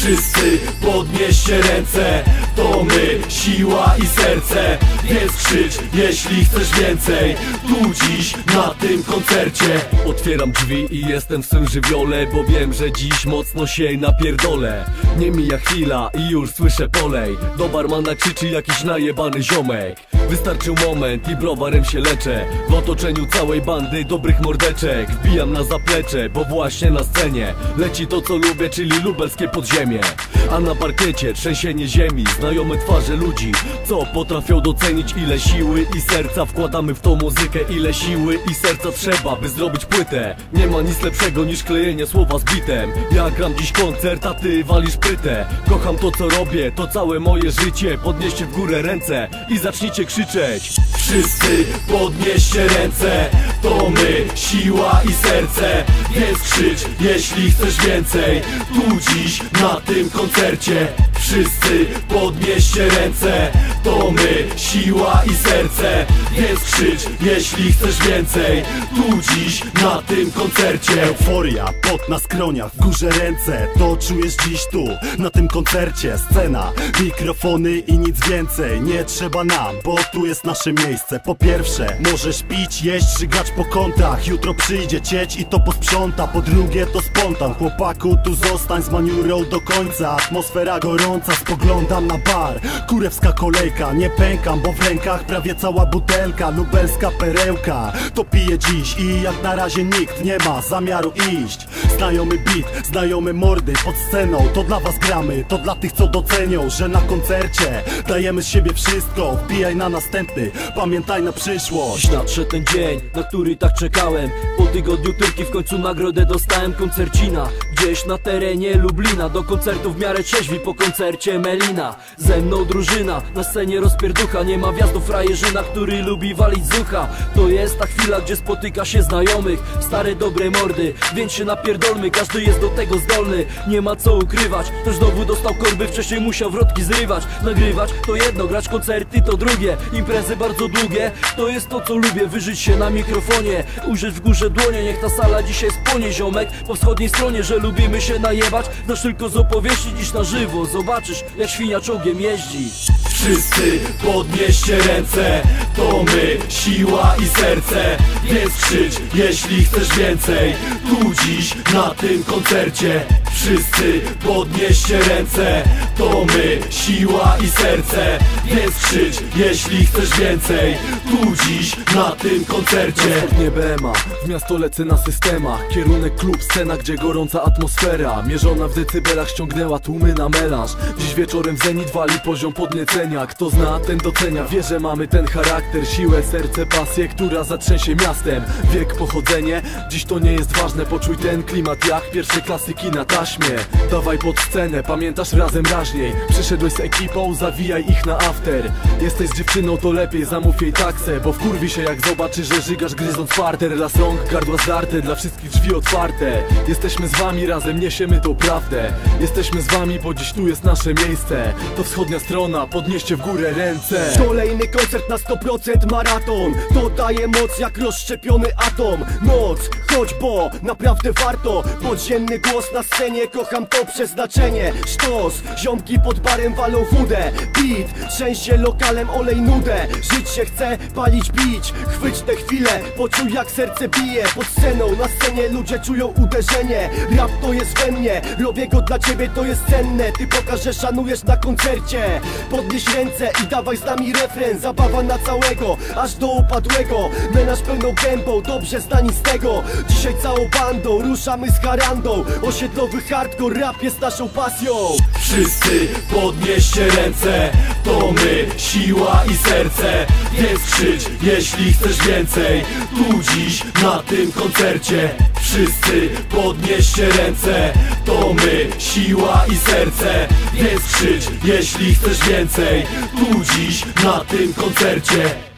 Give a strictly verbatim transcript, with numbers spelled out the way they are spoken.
Wszyscy podnieście ręce, to my, siła i serce. Więc krzycz, jeśli chcesz więcej, tu dziś na tym koncercie. Otwieram drzwi i jestem w swym żywiole, bo wiem, że dziś mocno się napierdolę. Nie mija chwila i już słyszę polej. Do barmana krzyczy jakiś najebany ziomek. Wystarczył moment i browarem się leczę. W otoczeniu całej bandy dobrych mordeczek. Wbijam na zaplecze, bo właśnie na scenie leci to co lubię, czyli lubelskie podziemie. A na parkiecie trzęsienie ziemi, znajome twarze ludzi, co potrafią docenić, ile siły i serca wkładamy w tą muzykę. Ile siły i serca trzeba, by zrobić płytę. Nie ma nic lepszego niż klejenie słowa z bitem. Ja gram dziś koncert, a ty walisz prytę. Kocham to co robię, to całe moje życie. Podnieście w górę ręce i zacznijcie krzyczeć. Wszyscy podnieście ręce, to my, siła i serce. Więc krzycz, jeśli chcesz więcej, tu dziś na tym koncercie. Wszyscy podnieście ręce, to my, siła i serce. Więc krzycz, jeśli chcesz więcej, tu dziś na tym koncercie. Euforia, pot na skroniach, w górze ręce. To czujesz dziś tu, na tym koncercie. Scena, mikrofony i nic więcej nie trzeba nam, bo tu jest nasze miejsce. Po pierwsze, możesz pić, jeść czy grać po kątach. Jutro przyjdzie cieć i to posprząta. Po drugie, to spontan. Chłopaku, tu zostań z maniurą do końca. Atmosfera gorąca, spoglądam na bar. Kurewska kolejka, nie pękam, bo w rękach prawie cała butelka. Lubelska perełka, to piję dziś i jak na razie nikt nie ma zamiaru iść. Znajomy beat, znajome mordy pod sceną. To dla was gramy, to dla tych co docenią, że na koncercie dajemy z siebie wszystko. Wbijaj na następny, pamiętaj na przyszłość. Dziś nadszedł ten dzień, na który tak czekałem. Po tygodniu tylko w końcu nagrodę dostałem. Koncercina, gdzieś na terenie Lublina. Do koncertu w miarę trzeźwi, po koncercie Melina. Ze mną drużyna, na scenie rozpierducha. Nie ma wjazdu frajerzyna, który lubi walić z ucha. To jest ta chwila, gdzie spotyka się znajomych. Stare dobre mordy, więc się napierdolmy. Każdy jest do tego zdolny, nie ma co ukrywać. Ktoś znowu dostał korby, wcześniej musiał wrotki zrywać. Nagrywać to jedno, grać koncerty to drugie. Imprezy bardzo długie, to jest to co lubię. Wyżyć się na mikrofonie, użyć w górze dłonie. Niech ta sala dzisiaj spłonie, ziomek. Po wschodniej stronie, że lubimy się najebać. Znasz tylko z opowieści, dziś na żywo zobaczysz, jak świnia czołgiem jeździ. Wszyscy podnieście ręce, to my, siła i serce. Więc krzycz, jeśli chcesz więcej, tu dziś na tym koncercie. Wszyscy podnieście ręce, to my, siła i serce. Więc krzycz, jeśli chcesz więcej, tu dziś na tym koncercie. Nie B M A, w miasto lecę na systemach. Kierunek klub, scena, gdzie gorąca atmosfera. Mierzona w decybelach ściągnęła tłumy na melanż. Dziś wieczorem w zenit wali poziom podniecenia. Kto zna, ten docenia. Wie, że mamy ten charakter, siłę, serce, pasję, która zatrzęsie miastem. Wiek, pochodzenie, dziś to nie jest ważne. Poczuj ten klimat jak pierwsze klasyki na taśmie. Dawaj pod scenę, pamiętasz razem raźniej. Przyszedłeś z ekipą, zawijaj ich na after. Jesteś z dziewczyną, to lepiej zamów jej taksę, bo wkurwi się jak zobaczy, że żygasz gryząc parter. Las rąk, gardła zdarte, dla wszystkich drzwi otwarte. Jesteśmy z wami, razem niesiemy tą prawdę. Jesteśmy z wami, bo dziś tu jest nasze miejsce. To wschodnia strona, podnieście w górę ręce. Kolejny koncert na sto procent maraton. To daje moc jak rozszczepiony atom. Noc, chodź, bo naprawdę warto. Podziemny głos na scenie, kocham to przeznaczenie. Sztos, ziomki pod barem walą wódę. Beat, trzęsie lokalem, olej nudę. Żyć się chce, palić, bić. Chwyć tę chwilę, poczuj jak serce bije. Pod sceną, na scenie ludzie czują uderzenie. Rap to jest we mnie, robię go dla ciebie, to jest cenne. Ty pokaż, że szanujesz na koncercie. Podnieś ręce i dawaj z nami refren. Zabawa na całego, aż do upadłego. Menaż pełną gębą, dobrze znani z tego. Dzisiaj całą bandą, ruszamy z harandą. Osiedlowy hardcore, rap jest naszą pasją. Wszyscy podnieście ręce, to my, siła i serce. Więc krzycz, jeśli chcesz więcej, tu dziś na tym koncercie. Wszyscy podnieście ręce, to my, siła i serce. Więc krzycz, jeśli chcesz więcej, tu dziś na tym koncercie.